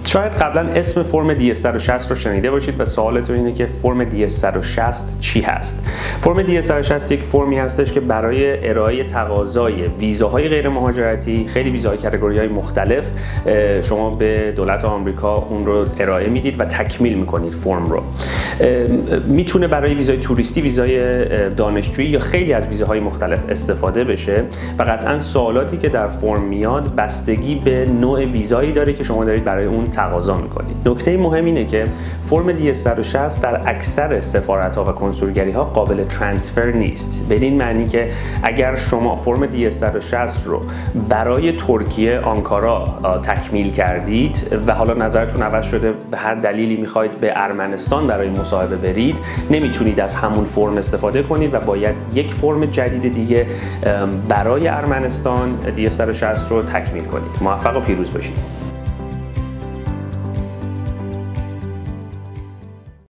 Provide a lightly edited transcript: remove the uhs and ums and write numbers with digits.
شاید قبلا اسم فرم DS-160 رو شنیده باشید و سوالتون اینه که فرم DS-160 چی هست؟ فرم DS-160 یک فرمی هستش که برای ارائه تقاضای ویزاهای غیر مهاجرتی، خیلی ویزاهای کاتگوری‌های مختلف، شما به دولت آمریکا اون رو ارائه میدید و تکمیل میکنید فرم رو. میتونه برای ویزای توریستی، ویزای دانشجویی یا خیلی از ویزاهای مختلف استفاده بشه و قطعاً سوالاتی که در فرم میاد بستگی به نوع ویزایی داره که شما دارید برای اون تقاضا میکنید. نکته مهم اینه که فرم DS-160 در اکثر سفارت‌ها و کنسولگری‌ها قابل ترانسفر نیست. به این معنی که اگر شما فرم DS-160 رو برای ترکیه آنکارا تکمیل کردید و حالا نظرتون عوض شده به هر دلیلی میخواید به ارمنستان برای مصاحبه برید، نمیتونید از همون فرم استفاده کنید و باید یک فرم جدید دیگه برای ارمنستان DS-160 رو تکمیل کنید. موفق و پیروز باشید.